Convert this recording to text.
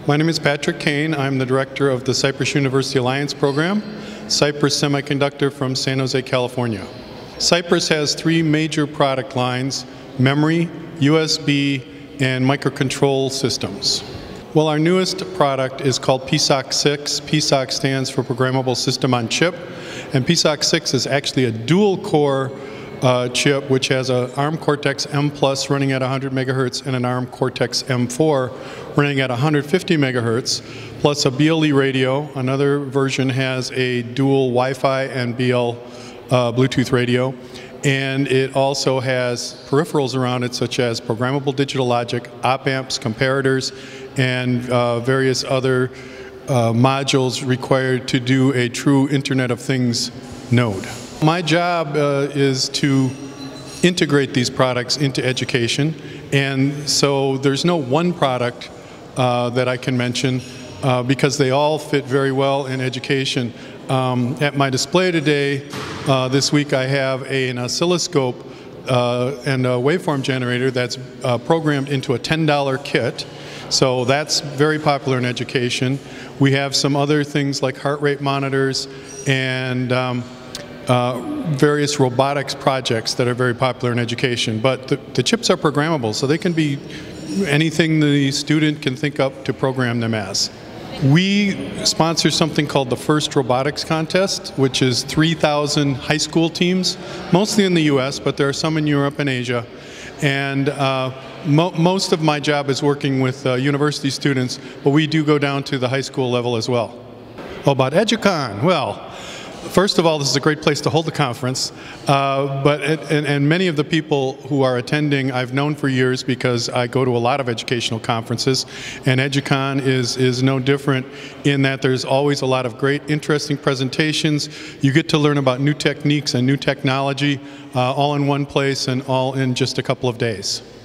My name is Patrick Kane. I'm the director of the Cypress University Alliance program, Cypress Semiconductor from San Jose, California. Cypress has three major product lines: memory, USB, and microcontrol systems. Well, our newest product is called PSoC 6. PSoC stands for Programmable System on Chip, and PSoC 6 is actually a dual-core chip which has an ARM Cortex-M Plus running at 100 megahertz and an ARM Cortex-M4 running at 150 megahertz, plus a BLE radio. Another version has a dual Wi-Fi and BL Bluetooth radio, and it also has peripherals around it such as programmable digital logic, op-amps, comparators, and various other modules required to do a true Internet of Things node. My job is to integrate these products into education, and so there's no one product that I can mention because they all fit very well in education. At my display today, this week, I have an oscilloscope and a waveform generator that's programmed into a $10 kit. So that's very popular in education. We have some other things like heart rate monitors and various robotics projects that are very popular in education. But the chips are programmable, so they can be anything the student can think up to program them as. We sponsor something called the First Robotics Contest, which is 3,000 high school teams, mostly in the US, but there are some in Europe and Asia. And most of my job is working with university students, but we do go down to the high school level as well. About EDUCON, well, first of all, this is a great place to hold the conference, and many of the people who are attending I've known for years because I go to a lot of educational conferences, and EDUCON is no different in that there's always a lot of great, interesting presentations. You get to learn about new techniques and new technology all in one place and all in just a couple of days.